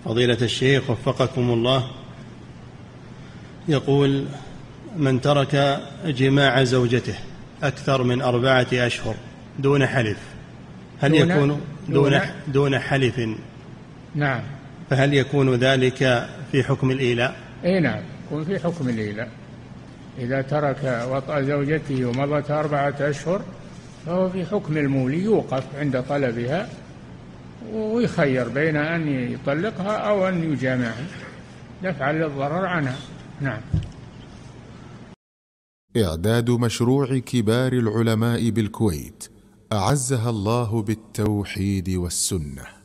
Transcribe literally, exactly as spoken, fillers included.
فضيلة الشيخ وفقكم الله، يقول: من ترك جماع زوجته أكثر من أربعة أشهر دون حلف، هل دون يكون دون, دون, دون حلف؟ نعم. فهل يكون ذلك في حكم الإيلاء؟ اي نعم، يكون في حكم الإيلاء. إذا ترك وطأ زوجته ومضت أربعة أشهر فهو في حكم المولي، يوقف عند طلبها ويخير بين أن يطلقها أو أن يجامعها دفعا للضرر عنها. نعم. إعداد مشروع كبار العلماء بالكويت أعزها الله بالتوحيد والسنة.